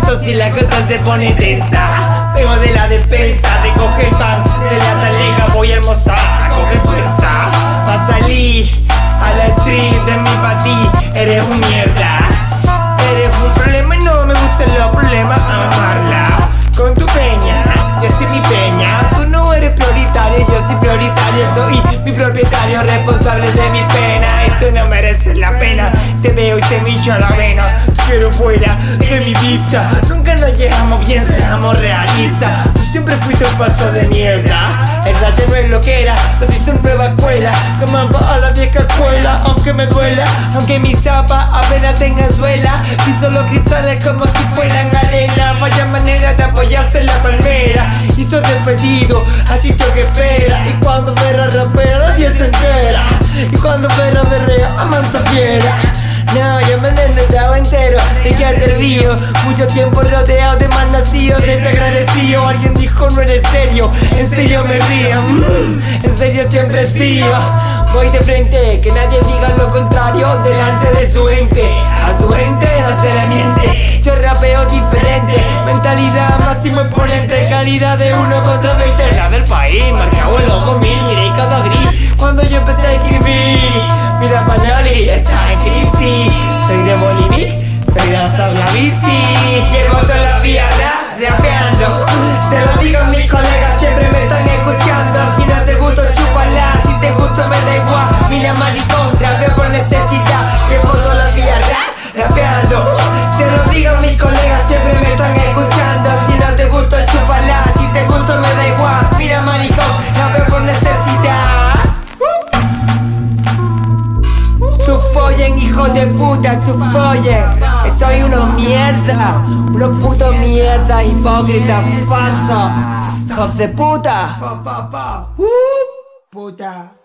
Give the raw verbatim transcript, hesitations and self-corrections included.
eso si la cosa se pone tensa. Vengo de la despensa, te coge el pan de la talega, voy a almorzar, coge fuerza. Va a salir a la street de mi patí, eres un mierda. Eres un problema y no me gustan los problemas, amarla con tu peña, yo soy mi peña. Tú no eres prioritario, yo soy prioritario. Soy mi propietario, responsable de mi pena. Y tú no mereces la pena, te veo y se me hincha la vena. Te quiero fuera de mi vista. Nunca nos llevamos bien, seamos realistas. Tú siempre fuiste un falso de mierda. El rayo no es lo que era, lo hice en nueva escuela. Como va a la vieja escuela, aunque me duela. Aunque mis zapas apenas tengan suela. Piso los cristales como si fueran arena. Vaya manera de apoyarse en la palmera. Hizo despedido al sitio que espera. Y cuando perra rapera nadie se entera. Y cuando perra berrea a mansa fiera. No, yo me desnudaba entero, ¿de qué ha servido? Mucho tiempo rodeado de mal nacidos, desagradecido. Alguien dijo no eres serio, en serio me río, mm, en serio siempre he sido. Voy de frente, que nadie diga lo contrario delante de su ente. A su ente no se le miente, yo rapeo diferente. Mentalidad máximo exponente, calidad de uno contra veinte. La del país, marcado en los dos mil, miré cada gris. Cuando yo empecé a escribir, mira Manoli, está en crisis. Soy de Bolivic, soy de alzar la bici. Llevo toda la vida rapeando. Te lo digo mis colegas, siempre me están escuchando. Si no te gusto, chúpala, si te gusto me da igual. Mira maricón, rapeo por necesidad. Llevo toda la vida rapeando. Te lo digo mis colegas, siempre me están escuchando. Si no te gusta, chúpala, si te gusto me da igual. Mira maricón, rapeo por necesidad. Follen, hijos de puta, su follen. Soy unos mierda, unos putos mierda, hipócritas, falsos, hijos de puta. Uh, puta.